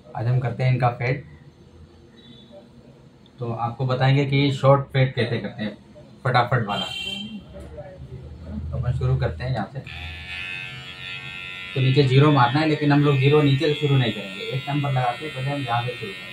आज हम करते हैं इनका फेड। तो आपको बताएंगे कि शॉर्ट फेड कैसे करते हैं, फटाफट वाला। तो अपन शुरू करते हैं यहाँ से। तो नीचे जीरो मारना है, लेकिन हम लोग जीरो नीचे से शुरू नहीं करेंगे, एक नंबर लगा के पहले हम यहाँ से शुरू करेंगे।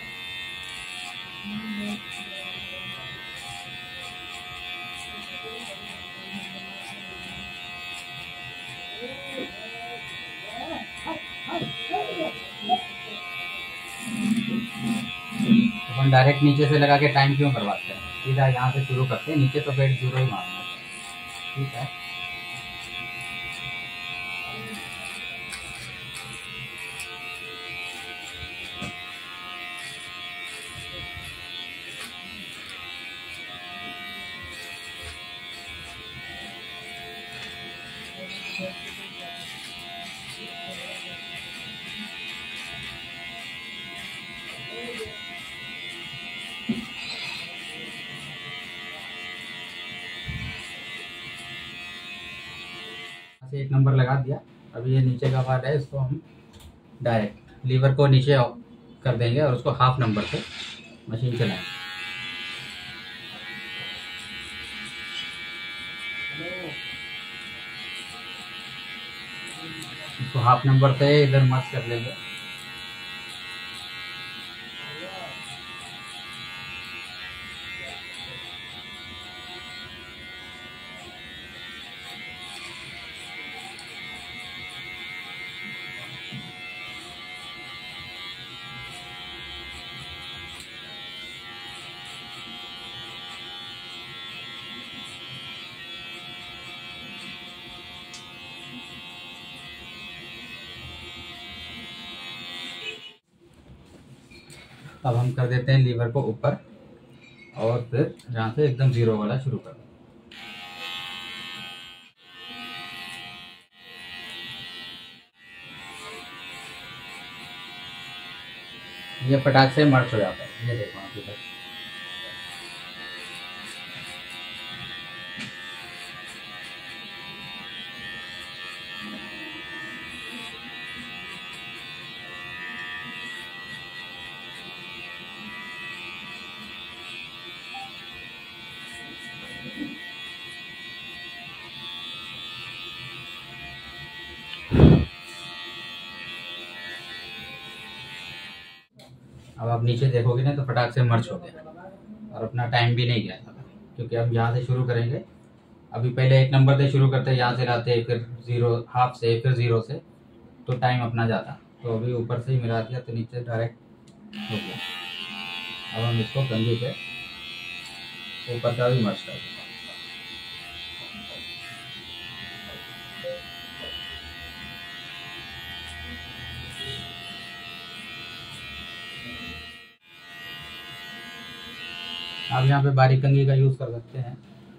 अपन डायरेक्ट नीचे से लगा के टाइम क्यों करवाते हैं, सीधा यहाँ से शुरू करते हैं। नीचे तो फेड जीरो ही मारना है, ठीक है। से एक नंबर लगा दिया। अभी ये नीचे का पार्ट है, इसको हम डायरेक्ट लीवर को नीचे कर देंगे और उसको हाफ नंबर से मशीन चलाएंगे। इसको हाफ नंबर से इधर मर्ज कर लेंगे। अब हम कर देते हैं लीवर को ऊपर और फिर यहाँ से एकदम जीरो वाला शुरू कर। ये फटाक से मर्ज हो जाता है, ये देखो आप इधर। अब आप नीचे देखोगे ना तो फटाक से मर्ज हो गया और अपना टाइम भी नहीं गया था, क्योंकि अब यहाँ से शुरू करेंगे। अभी पहले एक नंबर से शुरू करते, यहाँ से लाते, फिर जीरो हाफ से, फिर जीरो से, तो टाइम अपना जाता। तो अभी ऊपर से ही मिला दिया तो नीचे डायरेक्ट हो गया। अब हम इसको कंघी पे ऊपर का भी मर्ज कर देंगे। आप यहाँ पे बारीक कंघी का यूज कर सकते हैं।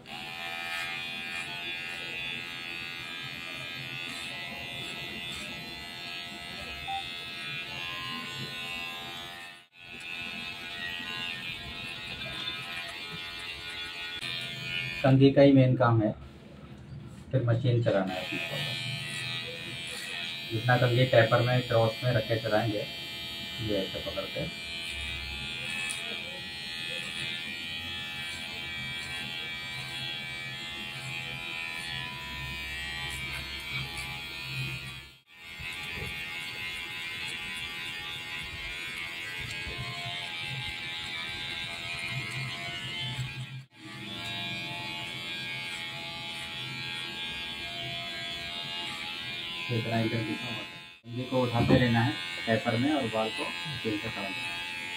कंघी का ही मेन काम है, फिर मशीन चलाना है अपने को। जितना कंघी टैपर में क्रॉस में रख के चलाएंगे, ये ऐसे पकड़ के, इतना ही कंघी का होता है। कंघी को उठाते रहना है टैपर में और बाल को मशीन से खड़ा देना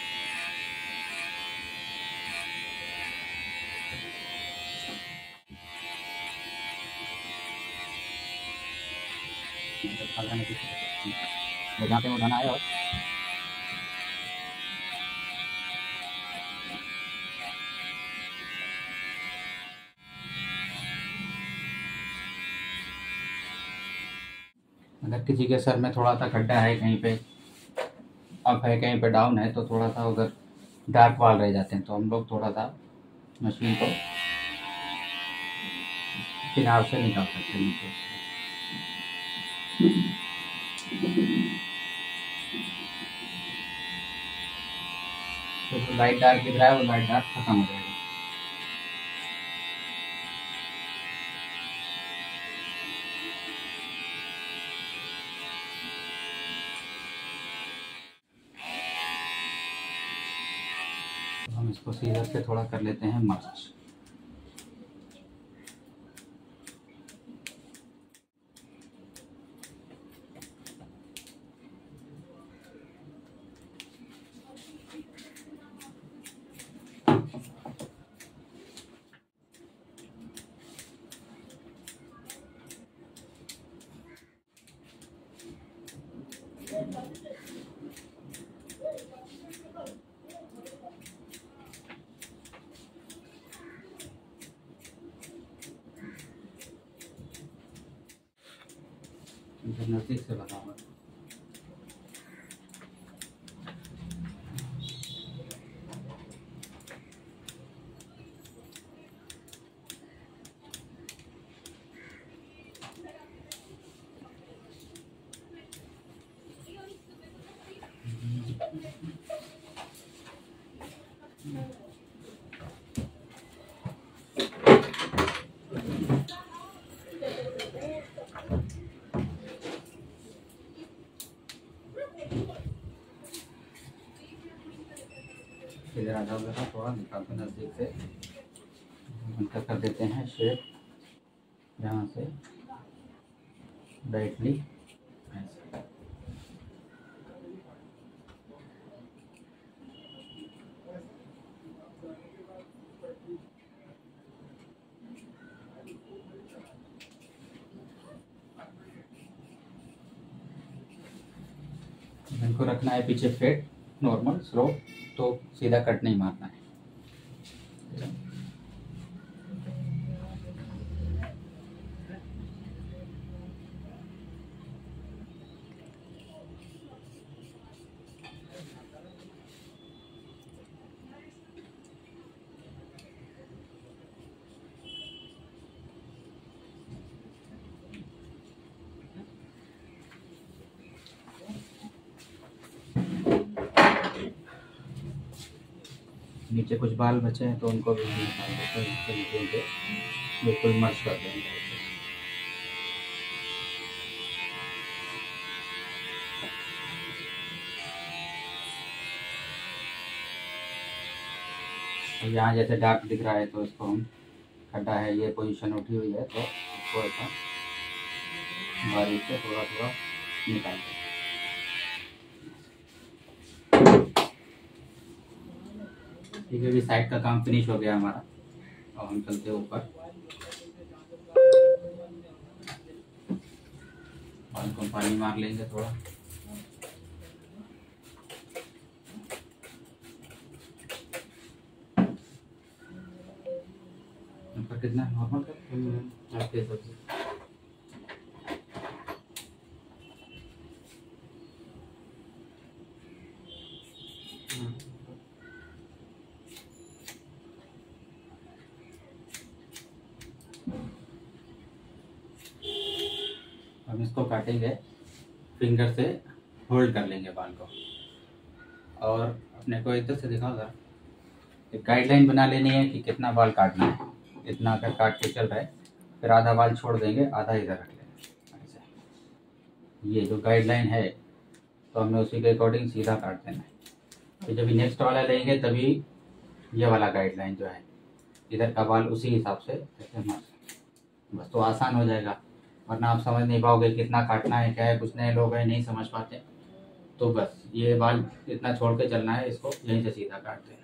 है। जहाँ पे उठाना है और अगर किसी के सर में थोड़ा सा खड्डा है, कहीं पे अप है, कहीं पे डाउन है, तो थोड़ा सा अगर डार्क बाल रह जाते हैं तो हम लोग थोड़ा सा मशीन को किनार से निकाल सकते हैं नीचे। जो लाइट डार्क दिख रहा है वो लाइट डार्क खत्म हो जाएगा। तो हम इसको सीजर से थोड़ा कर लेते हैं मर्ज। नज़दीक से बताऊँगा। इधर आ जाओ जरा, थोड़ा निकालते नज़दीक से अंतर कर देते हैं शेप यहाँ से डायरेक्टली ऐसे। इनको रखना है पीछे फेड नॉर्मल स्लो, तो सीधा कट नहीं मारना है। नीचे कुछ बाल बचे हैं तो उनको भी हम निकाल देते हैं, इसके नीचे बिल्कुल मर्ज कर देंगे। यहाँ जैसे डार्क दिख रहा है तो इसको हम खड्डा है, ये पोजीशन उठी हुई है तो इसको ऐसा बारीक से थोड़ा थोड़ा निकालते हैं। ठीक है, अभी साइड का काम फिनिश हो गया हमारा। और हम चलते हैं ऊपर, बाल को पानी मार लेंगे थोड़ा। ऊपर कितना नॉर्मल कर आपके हिसाब से? हम इसको काटेंगे, फिंगर से होल्ड कर लेंगे बाल को, और अपने को इधर से दिखाओ जरा। एक गाइडलाइन बना लेनी है कि कितना बाल काटना है। इतना अगर काट के चल रहा है, फिर आधा बाल छोड़ देंगे, आधा इधर रख लेंगे ऐसे। ये जो गाइडलाइन है तो हमें उसी के अकॉर्डिंग सीधा काट देना है। तो जब नेक्स्ट वाला लेंगे तभी ये वाला गाइडलाइन जो है, इधर का बाल उसी हिसाब से ऐसे मर्ज, बस तो आसान हो जाएगा। वरना आप समझ नहीं पाओगे कितना काटना है क्या है। कुछ नए लोग हैं नहीं समझ पाते, तो बस ये बाल इतना छोड़ के चलना है, इसको यहीं से सीधा काट देना।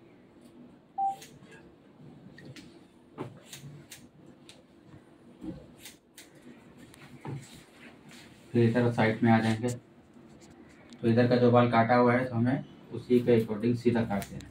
फिर इधर साइड में आ जाएंगे, तो इधर का जो बाल काटा हुआ है तो हमें उसी के अकॉर्डिंग सीधा काट देना है।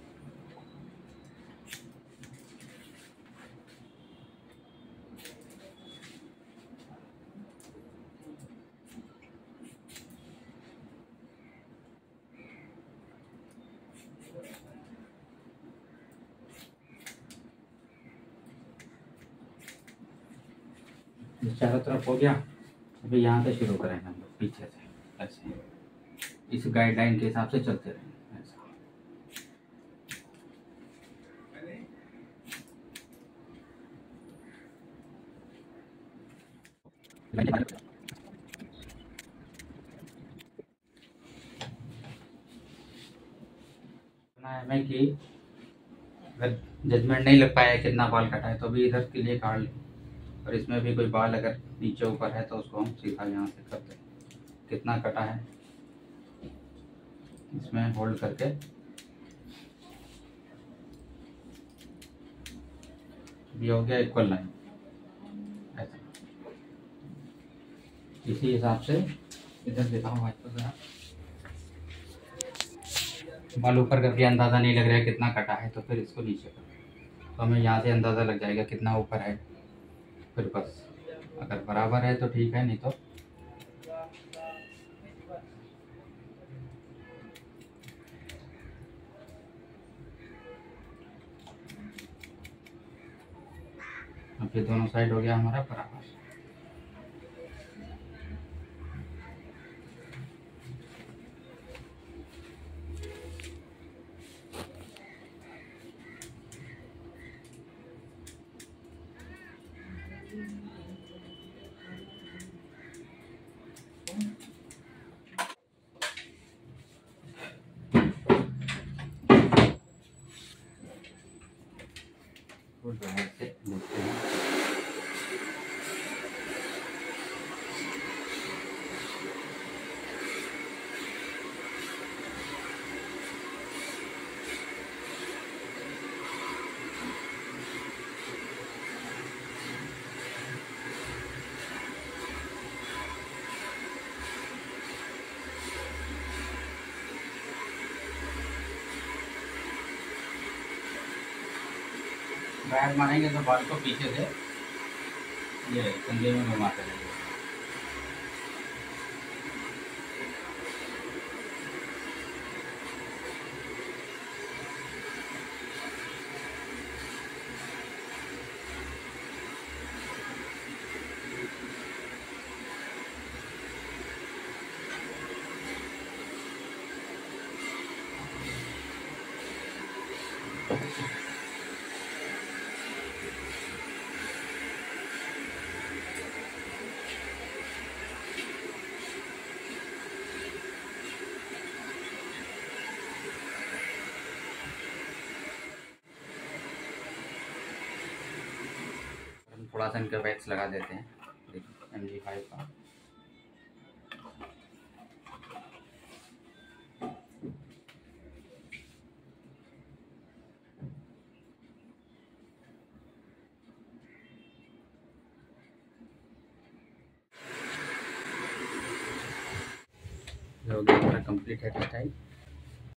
चारों तरफ हो गया। अभी यहाँ से शुरू करेंगे हम लोग, पीछे से ऐसे इस गाइडलाइन के हिसाब से चलते रहेंगे ऐसा। है हमें कि अगर जजमेंट नहीं लग पाया कितना बाल कटा है तो अभी इधर के लिए काट लें, और इसमें भी कोई बाल अगर नीचे ऊपर है तो उसको हम सीधा यहाँ से करते हैं कितना कटा है, इसमें होल्ड करके ये हो गया इक्वल लाइन। ऐसा इसी हिसाब से इधर दिखाओ भाई को जरा, बाल ऊपर करके अंदाज़ा नहीं लग रहा है कितना कटा है तो फिर इसको नीचे कर, तो हमें यहाँ से अंदाज़ा लग जाएगा कितना ऊपर है। फिर बस अगर बराबर है तो ठीक है, नहीं तो अब ये दोनों साइड हो गया हमारा बराबर। तो बाहर से देखते हैं। बैग मारेंगे तो बाल को पीछे से ये कंधे में घुमाते रहेंगे। हम थोड़ा सा इनका वैक्स लगा देते हैं, देखिए MG5 का। जो हो गया हमारा कंप्लीट हेयर स्टाइल।